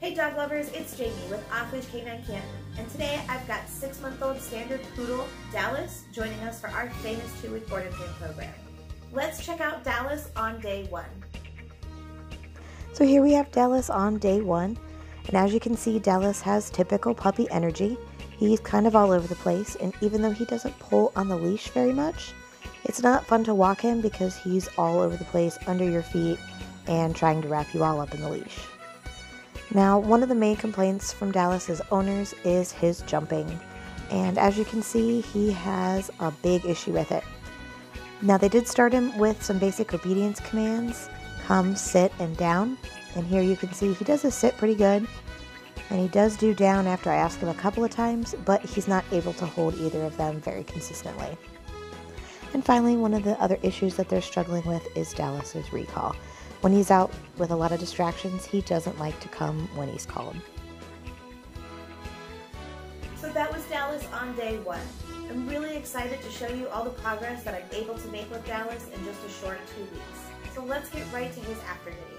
Hey dog lovers, it's Jamie with Off Leash K9 Training, and today I've got 6-month-old standard Poodle, Dallas, joining us for our famous 2-week board and train program. Let's check out Dallas on day 1. So here we have Dallas on day 1, and as you can see, Dallas has typical puppy energy. He's kind of all over the place, and even though he doesn't pull on the leash very much, it's not fun to walk him because he's all over the place under your feet and trying to wrap you all up in the leash. Now, one of the main complaints from Dallas's owners is his jumping, and as you can see, he has a big issue with it. Now, they did start him with some basic obedience commands: come, sit, and down, and here you can see he does a sit pretty good, and he does do down after I ask him a couple of times, but he's not able to hold either of them very consistently. And finally, one of the other issues that they're struggling with is Dallas's recall. When he's out with a lot of distractions, he doesn't like to come when he's called. So that was Dallas on day 1. I'm really excited to show you all the progress that I'm able to make with Dallas in just a short 2 weeks. So let's get right to his after video.